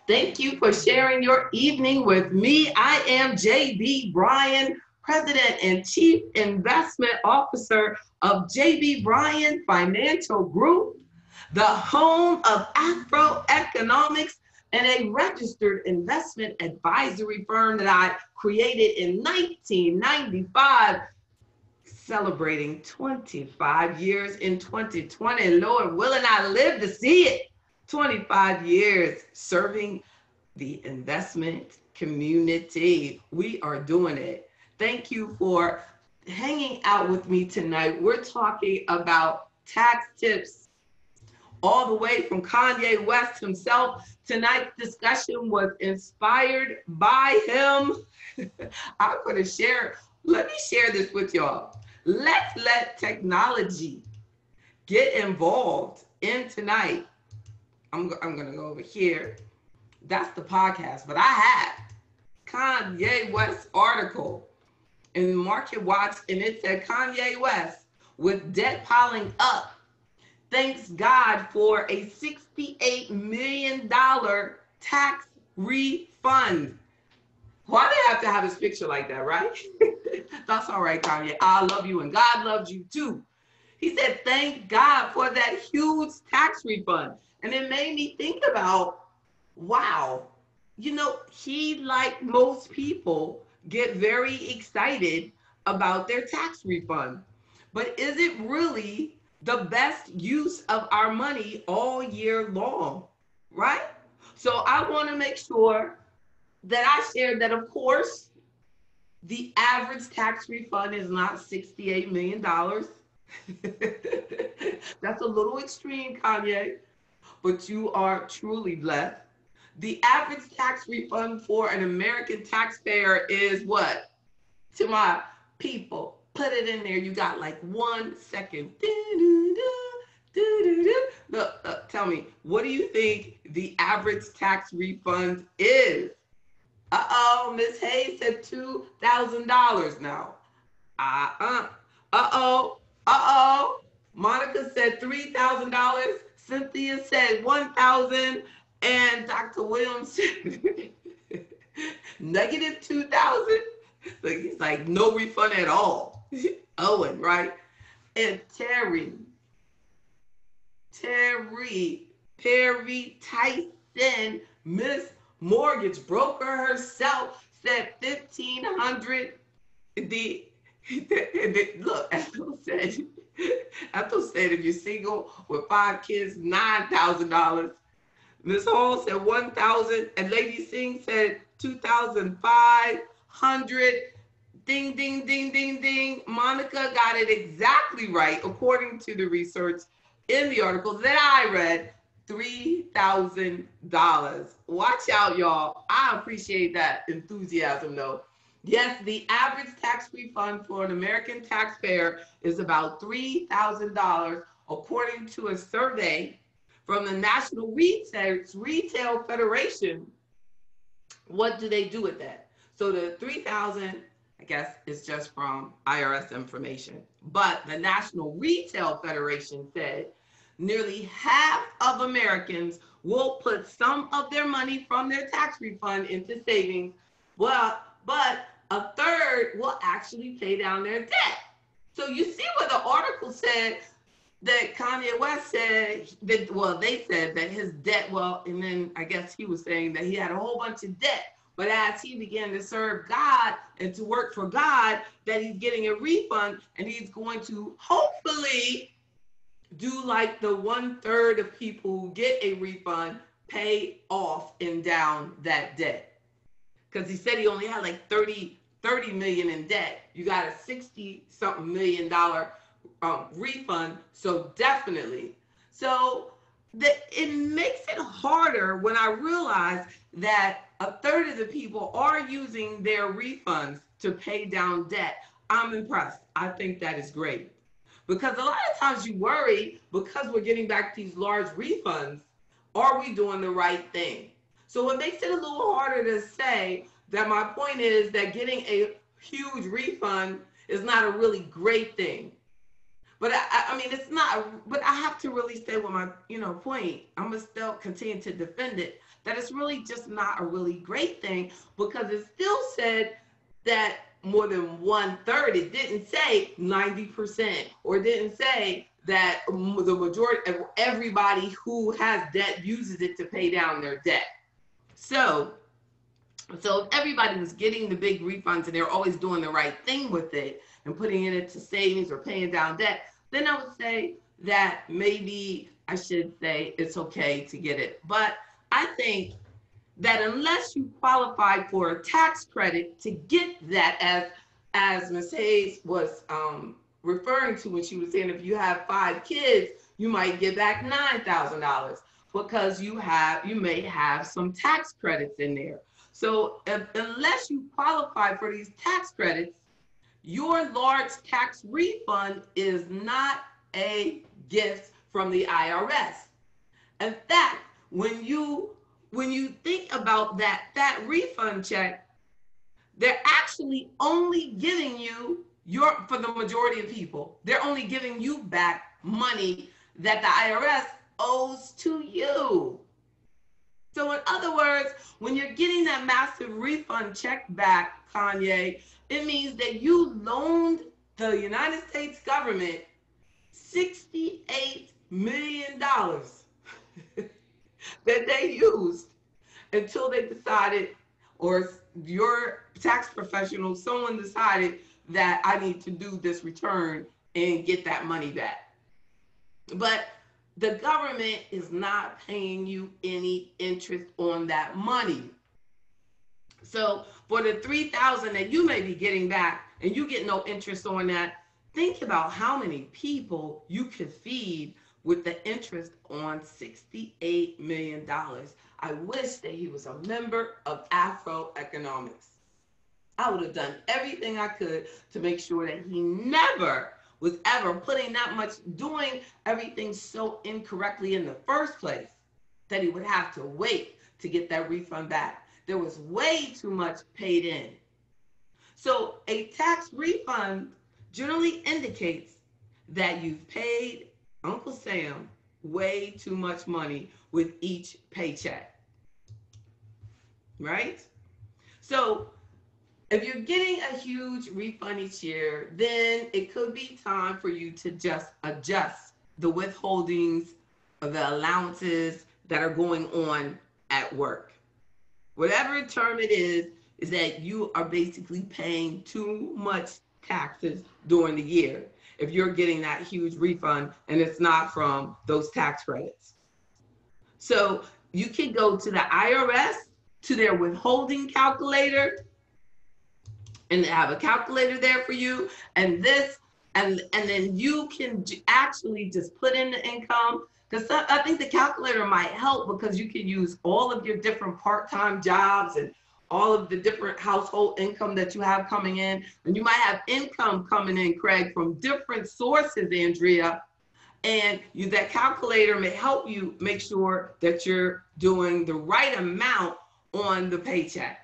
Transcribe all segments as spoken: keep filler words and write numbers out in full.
Thank you for sharing your evening with me. I am J B Bryan, President and Chief Investment Officer of J B Bryan Financial Group, the home of AfroEconomics, and a registered investment advisory firm that I created in nineteen ninety-five, celebrating twenty-five years in twenty twenty. Lord willing, I live to see it. twenty-five years serving the investment community. We are doing it. Thank you for hanging out with me tonight. We're talking about tax tips all the way from Kanye West himself. Tonight's discussion was inspired by him. I'm going to share, let me share this with y'all. Let's let technology get involved in tonight. I'm, I'm going to go over here. That's the podcast, but I had Kanye West article in Market Watch, and it said Kanye West with debt piling up thanks God for a sixty-eight million dollars tax refund. Why do they have to have his picture like that, right? That's all right, Kanye. I love you and God loves you too. He said, thank God for that huge tax refund. And it made me think about, wow, you know, he, like most people, get very excited about their tax refund. But is it really the best use of our money all year long, right? So I want to make sure that I shared that, of course, the average tax refund is not sixty-eight million dollars. That's a little extreme, Kanye, but you are truly blessed. The average tax refund for an American taxpayer is what? To my people, put it in there. You got like one second. Look, uh, tell me, what do you think the average tax refund is? Uh-oh, Miss Hayes said two thousand dollars now. Uh-uh. Uh-oh. Uh-oh. Monica said three thousand dollars. Cynthia said one thousand dollars. And Doctor Williams said negative two thousand dollars. Like, he's like, no refund at all. Owen, right? And Terry, Terry, Perry Tyson, Miss Mortgage Broker herself, said fifteen hundred dollars. The, the, look, Ethel said, Ethel said if you're single with five kids, nine thousand dollars. Miss Hall said one thousand dollars, and Lady Singh said two thousand five hundred dollars. Ding, ding, ding, ding, ding. Monica got it exactly right, according to the research in the article that I read, three thousand dollars. Watch out, y'all. I appreciate that enthusiasm, though. Yes, the average tax refund for an American taxpayer is about three thousand dollars, according to a survey from the National Retail, Retail Federation. What do they do with that? So the three thousand dollars, I guess, is just from I R S information. But the National Retail Federation said nearly half of Americans will put some of their money from their tax refund into savings. Well, but a third will actually pay down their debt. So you see what the article said, that Kanye West said that, well, they said that his debt, well, and then I guess he was saying that he had a whole bunch of debt. But as he began to serve God and to work for God, that he's getting a refund, and he's going to hopefully do like the one third of people who get a refund, pay off and down that debt. Because he said he only had like thirty, thirty million in debt. You got a sixty something million dollar um, refund. So definitely. So the, it makes it harder when I realize that a third of the people are using their refunds to pay down debt. I'm impressed. I think that is great. Because a lot of times you worry, because we're getting back these large refunds, are we doing the right thing? So it makes it a little harder to say that my point is that getting a huge refund is not a really great thing. But I, I mean, it's not, but I have to really stay with my, you know, point. I'm going to still continue to defend it, that it's really just not a really great thing, because it still said that more than one third, it didn't say ninety percent, or didn't say that the majority of everybody who has debt uses it to pay down their debt. So, so if everybody was getting the big refunds and they're always doing the right thing with it and putting it into savings or paying down debt, then I would say that maybe I should say it's okay to get it. But I think that unless you qualify for a tax credit to get that, as as Miz Hayes was um, referring to when she was saying, if you have five kids, you might get back nine thousand dollars because you have you may have some tax credits in there. So if, unless you qualify for these tax credits, your large tax refund is not a gift from the I R S. In fact, when you when you think about that that refund check, they're actually only giving you your, for the majority of people, they're only giving you back money that the I R S owes to you. So in other words, when you're getting that massive refund check back, Kanye, it means that you loaned the United States government sixty-eight million dollars that they used until they decided, or your tax professional, someone decided that I need to do this return and get that money back. But the government is not paying you any interest on that money. So for the three thousand dollars that you may be getting back and you get no interest on that, think about how many people you could feed with the interest on sixty-eight million dollars. I wish that he was a member of AfroEconomics. I would have done everything I could to make sure that he never was ever putting that much, doing everything so incorrectly in the first place, that he would have to wait to get that refund back. There was way too much paid in. So a tax refund generally indicates that you've paid Uncle Sam way too much money with each paycheck, right? So if you're getting a huge refund each year, then it could be time for you to just adjust the withholdings of the allowances that are going on at work. Whatever term it is, is that you are basically paying too much taxes during the year if you're getting that huge refund and it's not from those tax credits. So you can go to the I R S, to their withholding calculator, and they have a calculator there for you, and this, and and then you can actually just put in the income, because I think the calculator might help, because you can use all of your different part-time jobs and all of the different household income that you have coming in, and you might have income coming in, Craig, from different sources, Andrea, and you, that calculator may help you make sure that you're doing the right amount on the paychecks.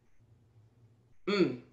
Mm.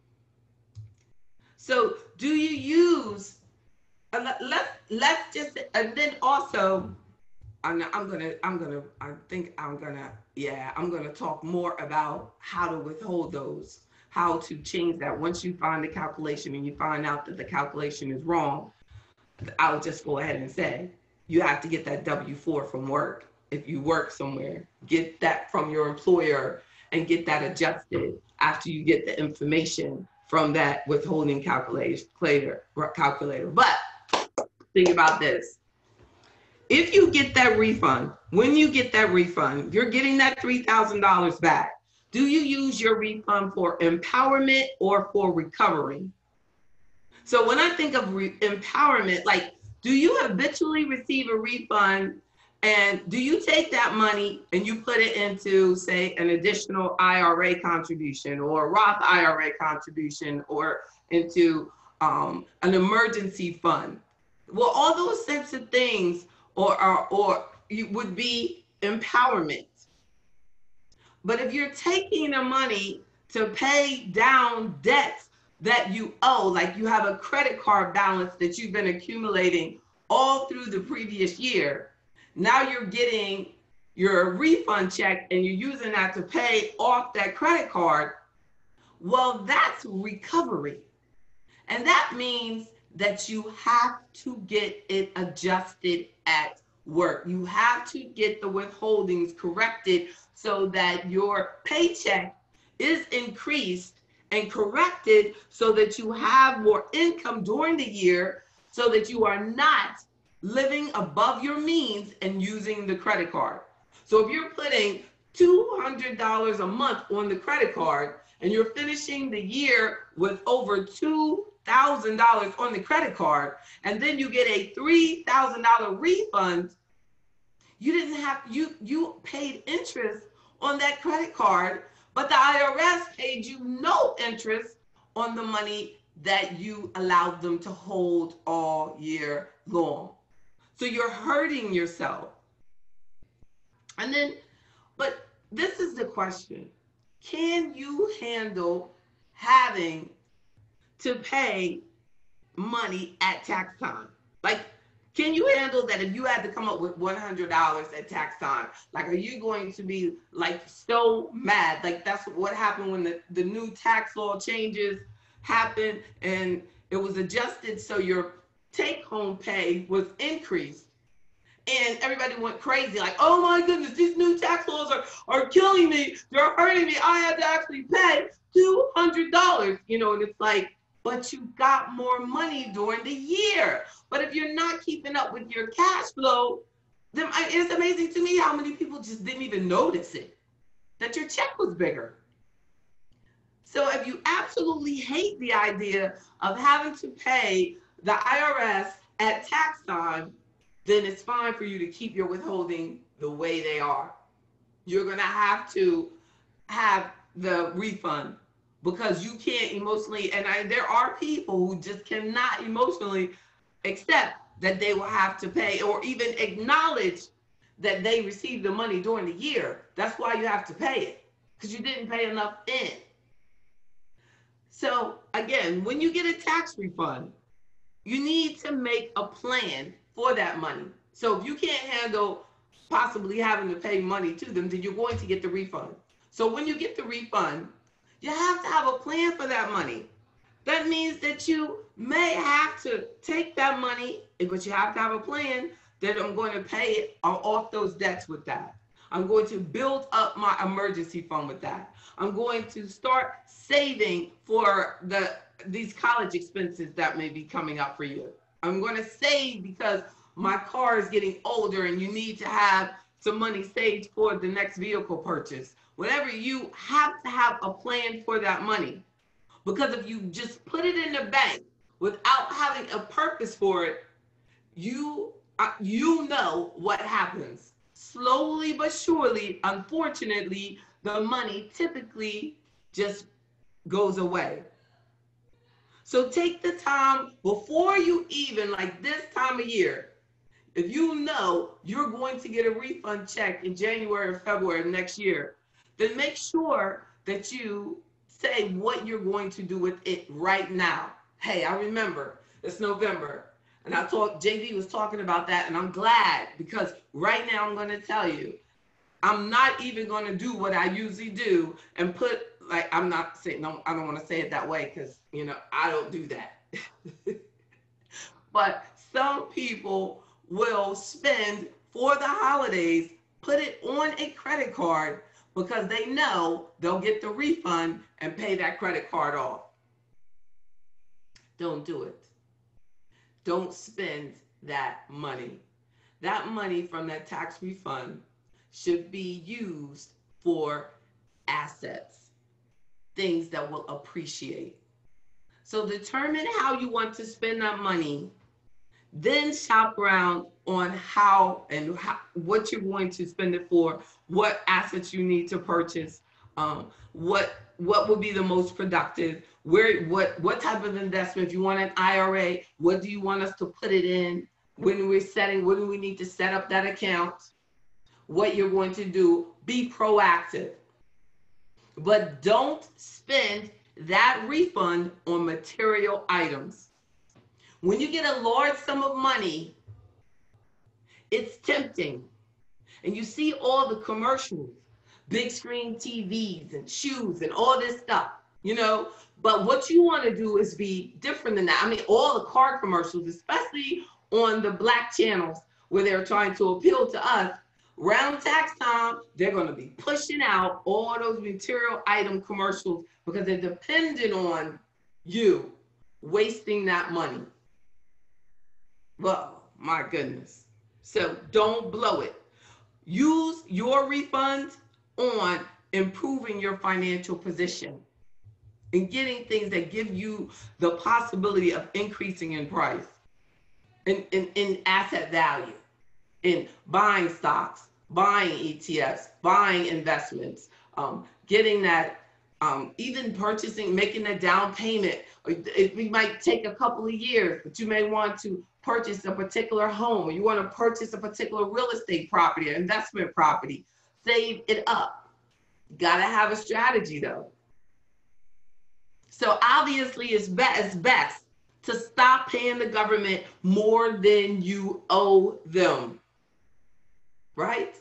So do you use, uh, let's, let's just, and then also, I'm, I'm gonna, I'm gonna, I think I'm gonna, yeah, I'm gonna talk more about how to withhold those, how to change that. Once you find the calculation and you find out that the calculation is wrong, I'll just go ahead and say, you have to get that W four from work. If you work somewhere, get that from your employer and get that adjusted after you get the information from that withholding calculator. calculator. But think about this. If you get that refund, when you get that refund, you're getting that three thousand dollars back. Do you use your refund for empowerment or for recovery? So when I think of re- empowerment, like, do you habitually receive a refund, and do you take that money and you put it into, say, an additional I R A contribution or a Roth I R A contribution, or into um, an emergency fund? Well, all those types of things or, or, or you would be empowerment. But if you're taking the money to pay down debts that you owe, like you have a credit card balance that you've been accumulating all through the previous year. Now you're getting your refund check and you're using that to pay off that credit card. Well, that's recovery. And that means that you have to get it adjusted at work. You have to get the withholdings corrected so that your paycheck is increased and corrected so that you have more income during the year so that you are not living above your means and using the credit card. So if you're putting two hundred dollars a month on the credit card and you're finishing the year with over two thousand dollars on the credit card, and then you get a three thousand dollars refund, you didn't have, you, you paid interest on that credit card, but the I R S paid you no interest on the money that you allowed them to hold all year long. So you're hurting yourself. And then, but this is the question. Can you handle having to pay money at tax time? Like, can you handle that if you had to come up with one hundred dollars at tax time? Like, are you going to be like so mad? Like, that's what happened when the, the new tax law changes happened and it was adjusted so your take-home pay was increased. And everybody went crazy, like, oh my goodness, these new tax laws are, are killing me. They're hurting me. I had to actually pay two hundred dollars, you know, and it's like, but you got more money during the year. But if you're not keeping up with your cash flow, then it's amazing to me how many people just didn't even notice it, that your check was bigger. So if you absolutely hate the idea of having to pay the I R S at tax time, then it's fine for you to keep your withholding the way they are. You're gonna have to have the refund because you can't emotionally, and I, there are people who just cannot emotionally accept that they will have to pay or even acknowledge that they received the money during the year. That's why you have to pay it, because you didn't pay enough in. So again, when you get a tax refund, you need to make a plan for that money. So if you can't handle possibly having to pay money to them, then you're going to get the refund. So when you get the refund, you have to have a plan for that money. That means that you may have to take that money, but you have to have a plan that I'm going to pay it off those debts with that. I'm going to build up my emergency fund with that. I'm going to start saving for the these college expenses that may be coming up for you. I'm going to save because my car is getting older and you need to have some money saved for the next vehicle purchase. Whatever, you have to have a plan for that money. Because if you just put it in the bank without having a purpose for it, you, uh, you know what happens. Slowly but surely, unfortunately, the money typically just goes away. So take the time before you even, like this time of year, if you know you're going to get a refund check in January or February of next year, then make sure that you say what you're going to do with it right now. Hey, I remember it's November, and I thought J V was talking about that, and I'm glad, because right now I'm going to tell you, I'm not even going to do what I usually do and put, like, I'm not saying, no, I don't want to say it that way because, you know, I don't do that. But some people will spend for the holidays, put it on a credit card because they know they'll get the refund and pay that credit card off. Don't do it. Don't spend that money. That money from that tax refund should be used for assets, things that will appreciate. So determine how you want to spend that money, then shop around on how and how, what you're going to spend it for, what assets you need to purchase, um, what what would be the most productive, where what what type of investment. If you want an I R A, what do you want us to put it in? When we're setting, when do we need to set up that account? What you're going to do, be proactive. But don't spend that refund on material items. When you get a large sum of money, it's tempting. And you see all the commercials, big screen T Vs and shoes and all this stuff, you know. But what you want to do is be different than that. I mean, all the car commercials, especially on the black channels where they're trying to appeal to us, around tax time, they're going to be pushing out all those material item commercials because they're dependent on you wasting that money. Well, my goodness. So don't blow it. Use your refunds on improving your financial position and getting things that give you the possibility of increasing in price, in, in, in asset value, in buying stocks, buying E T Fs, buying investments, um, getting that, um, even purchasing, making a down payment. It, it might take a couple of years, but you may want to purchase a particular home, or you want to purchase a particular real estate property, or investment property. Save it up. Got to have a strategy though. So obviously it's best, best to stop paying the government more than you owe them, right?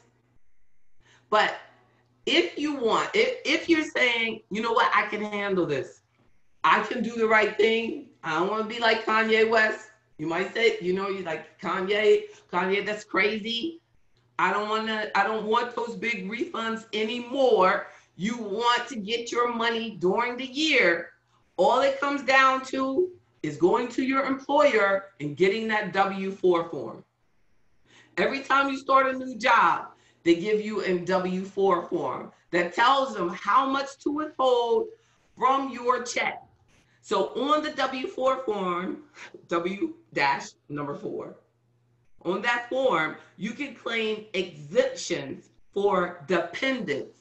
But if you want, if, if you're saying, you know what, I can handle this, I can do the right thing, I don't want to be like Kanye West. You might say, you know, you're like, Kanye, Kanye, that's crazy. I don't want to, I don't want those big refunds anymore. You want to get your money during the year. All it comes down to is going to your employer and getting that W four form. Every time you start a new job, they give you a W four form that tells them how much to withhold from your check. So on the W four form, W dash number four, on that form, you can claim exemptions for dependents.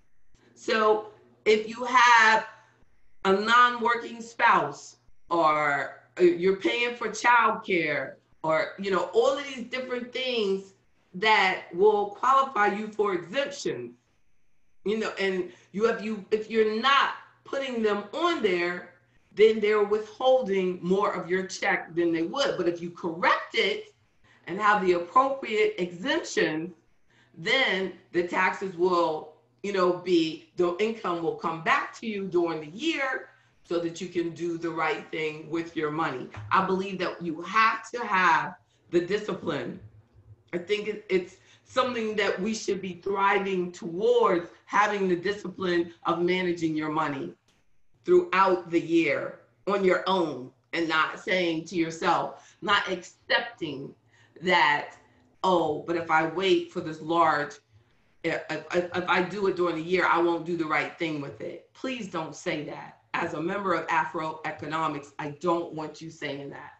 So if you have a non-working spouse, or you're paying for childcare, or, you know, all of these different things that will qualify you for exemptions, you know, and you have you if you're not putting them on there, then they're withholding more of your check than they would. But if you correct it and have the appropriate exemptions, then the taxes will, you know, be, the income will come back to you during the year so that you can do the right thing with your money. I believe that you have to have the discipline. I think it, it's something that we should be thriving towards, having the discipline of managing your money throughout the year on your own, and not saying to yourself, not accepting that, oh, but if I wait for this large, if, if, if I do it during the year, I won't do the right thing with it. Please don't say that. As a member of AfroEconomics, I don't want you saying that.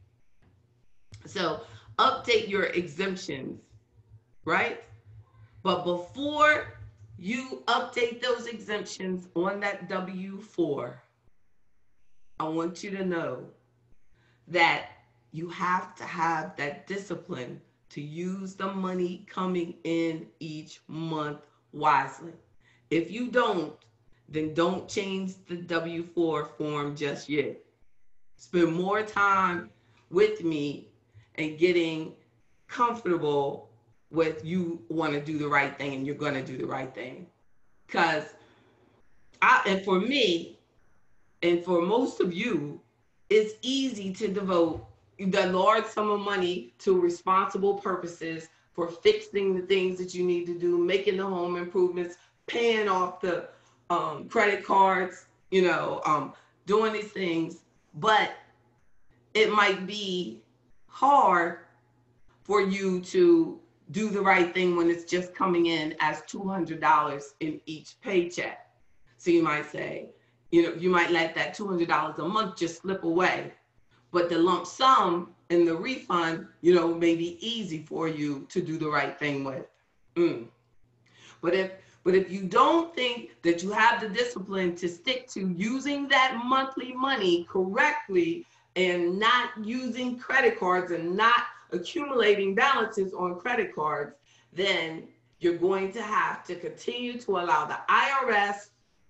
So update your exemptions, right? But before you update those exemptions on that W four, I want you to know that you have to have that discipline to use the money coming in each month wisely. If you don't, then don't change the W four form just yet. Spend more time with me and getting comfortable with you want to do the right thing and you're going to do the right thing. Because I, and for me, and for most of you, it's easy to devote the large sum of money to responsible purposes for fixing the things that you need to do, making the home improvements, paying off the um, credit cards, you know, um, doing these things. But it might be hard for you to do the right thing when it's just coming in as two hundred dollars in each paycheck. So you might say, you know, you might let that two hundred dollars a month just slip away. But the lump sum and the refund, you know, may be easy for you to do the right thing with. Mm. But if but if you don't think that you have the discipline to stick to using that monthly money correctly and not using credit cards and not accumulating balances on credit cards, then you're going to have to continue to allow the I R S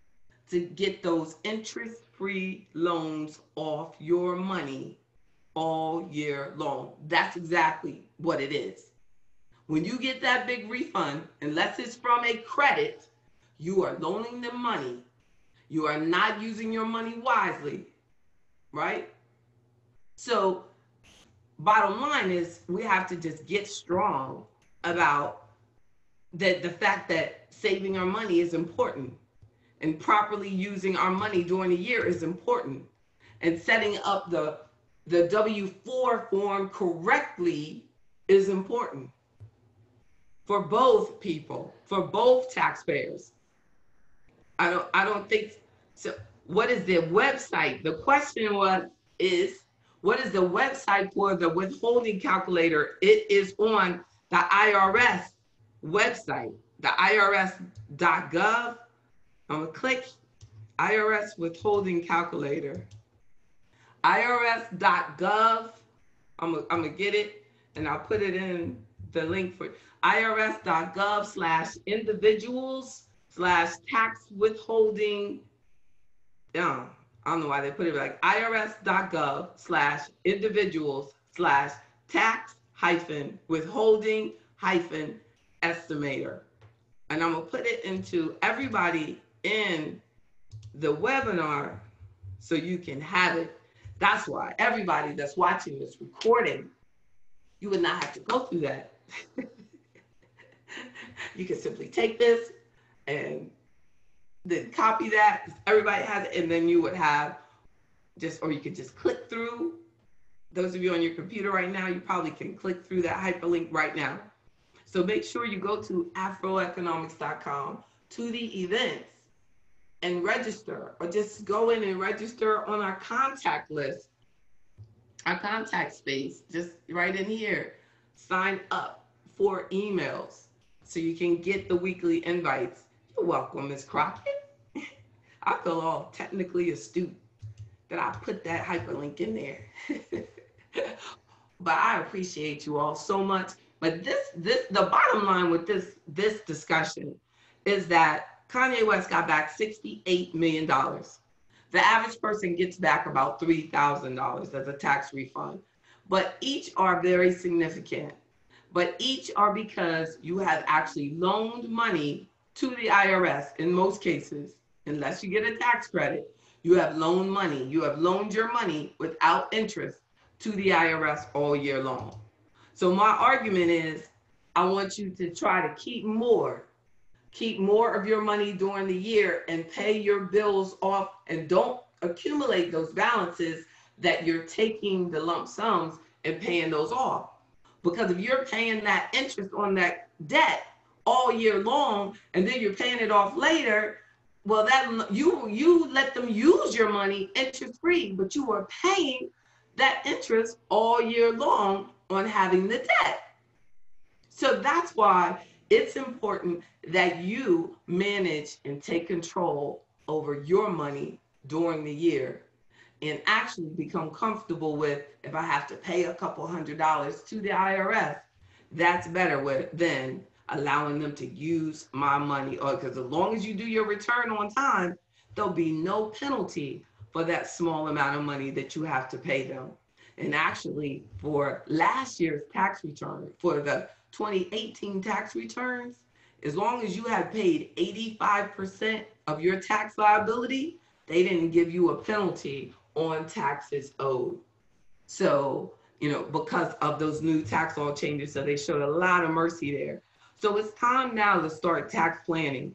to get those interest-free loans off your money all year long. That's exactly what it is. When you get that big refund, unless it's from a credit, you are loaning them money. You are not using your money wisely, right? So bottom line is we have to just get strong about that the fact that saving our money is important and properly using our money during the year is important, and setting up the the W four form correctly is important for both people, for both taxpayers. I don't I don't think so. What is the website? The question was is what is the website for the withholding calculator? It is on the I R S website, the I R S dot gov. I'm gonna click I R S withholding calculator. I R S dot gov. I'm gonna, I'm gonna get it and I'll put it in the link for I R S dot gov slash individuals slash tax withholding. Yeah, I don't know why they put it like I R S dot gov slash individuals slash tax hyphen withholding hyphen estimator. And I'm gonna put it into everybody in the webinar so you can have it. That's why everybody that's watching this recording, you would not have to go through that. You can simply take this and then copy that. Everybody has it, and then you would have just, or you could just click through. Those of you on your computer right now, you probably can click through that hyperlink right now. So make sure you go to afro economics dot com to the events and register, or just go in and register on our contact list, our contact space, just right in here. Sign up for emails so you can get the weekly invites. You're welcome, Miz Crockett. I feel all technically astute that I put that hyperlink in there. But I appreciate you all so much. But this, this, the bottom line with this, this discussion is that Kanye West got back sixty-eight million dollars. The average person gets back about three thousand dollars as a tax refund, but each are very significant. But each are because you have actually loaned money to the I R S in most cases, unless you get a tax credit, you have loaned money. You have loaned your money without interest to the I R S all year long. So my argument is, I want you to try to keep more, keep more of your money during the year and pay your bills off, and don't accumulate those balances that you're taking the lump sums and paying those off. Because if you're paying that interest on that debt all year long and then you're paying it off later, well, that you you let them use your money interest free, but you are paying that interest all year long on having the debt. So that's why it's important that you manage and take control over your money during the year and actually become comfortable with, if I have to pay a couple hundred dollars to the I R S, that's better with, than allowing them to use my money. Or because as long as you do your return on time, there'll be no penalty for that small amount of money that you have to pay them. And actually, for last year's tax return, for the twenty eighteen tax returns, as long as you have paid eighty-five percent of your tax liability, they didn't give you a penalty on taxes owed. So, you know, because of those new tax law changes, so they showed a lot of mercy there. So it's time now to start tax planning.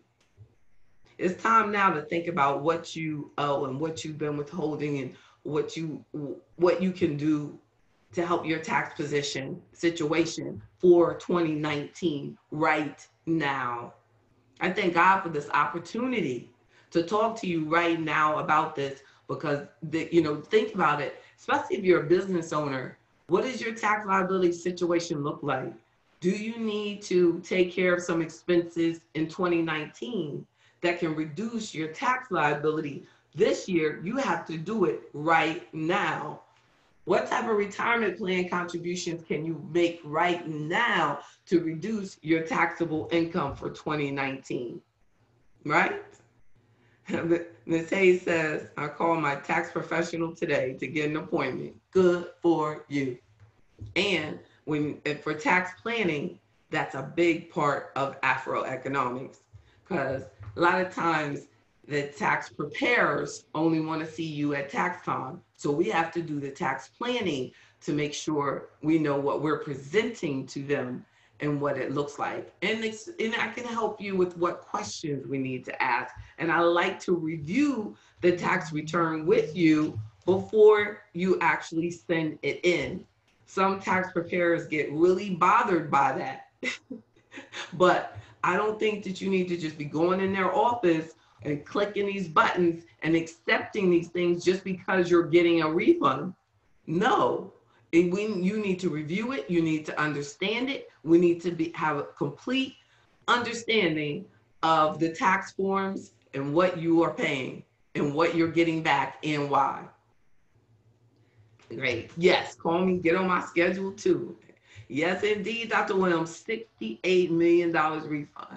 It's time now to think about what you owe and what you've been withholding and what you what you can do to help your tax position situation for twenty nineteen right now. I thank God for this opportunity to talk to you right now about this, because the, you know, think about it, especially if you're a business owner. What does your tax liability situation look like? Do you need to take care of some expenses in twenty nineteen that can reduce your tax liability this year? You have to do it right now. What type of retirement plan contributions can you make right now to reduce your taxable income for twenty nineteen, right? Miz Hayes says, I called my tax professional today to get an appointment. Good for you. And when for tax planning, that's a big part of AfroEconomics, because a lot of times the tax preparers only want to see you at tax time. So we have to do the tax planning to make sure we know what we're presenting to them and what it looks like. And, it's, and I can help you with what questions we need to ask. And I like to review the tax return with you before you actually send it in. Some tax preparers get really bothered by that. But I don't think that you need to just be going in their office and clicking these buttons and accepting these things just because you're getting a refund. No. And when you need to review it, you need to understand it. We need to be, have a complete understanding of the tax forms and what you are paying and what you're getting back and why. Great. Yes, call me, get on my schedule too. Yes, indeed, Doctor Williams, sixty-eight million dollars refund.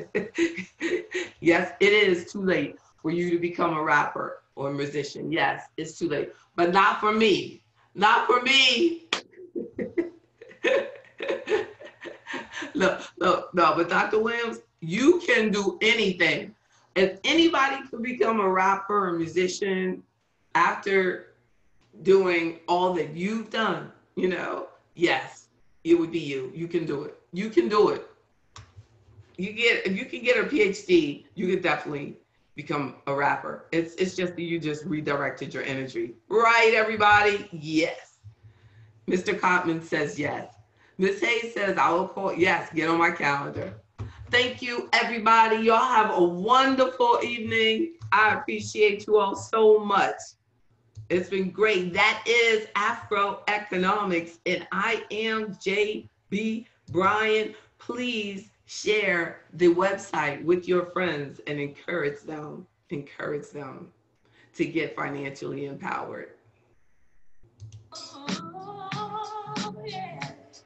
Yes, it is too late for you to become a rapper or a musician. Yes, it's too late, but not for me. Not for me. Look, look, no, but Doctor Williams, you can do anything. If anybody could become a rapper or musician after doing all that you've done, you know, yes, it would be you. You can do it. You can do it. You get, if you can get a P H D, you could definitely become a rapper. It's it's just that you just redirected your energy. Right, everybody? Yes. Mister Cotman says yes. Miz Hayes says, I will call. Yes, get on my calendar. Thank you, everybody. Y'all have a wonderful evening. I appreciate you all so much. It's been great. That is AfroEconomics, and I am J B Bryan. Please share the website with your friends and encourage them, encourage them to get financially empowered. Oh, yeah.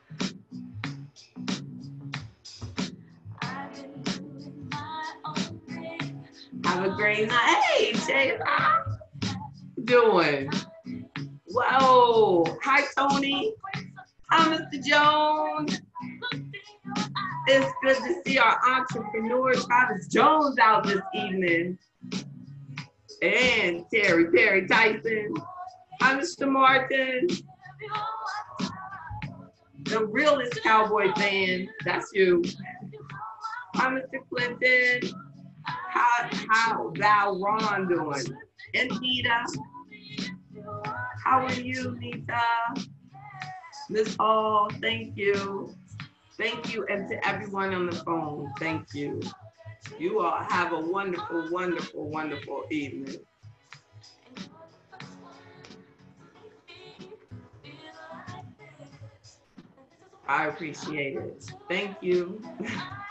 I've been doing my own thing. Have a great night. Hey, Jay, how you doing? Whoa. Hi, Tony. Hi, Mister Jones. It's good to see our entrepreneur, Travis Jones, out this evening. And Terry, Terry Tyson. Hi, Mister Martin. The realest cowboy fan. That's you. Hi, Mister Clinton. How, how thou Ron doing? And Nita. How are you, Nita? Miss Hall, thank you. Thank you, and to everyone on the phone, thank you. You all have a wonderful, wonderful, wonderful evening. I appreciate it. Thank you.